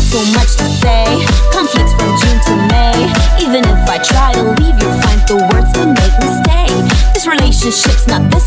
so much to say. Conflicts from June to May. Even if I try to leave, you'll find the words that make me stay. This relationship's not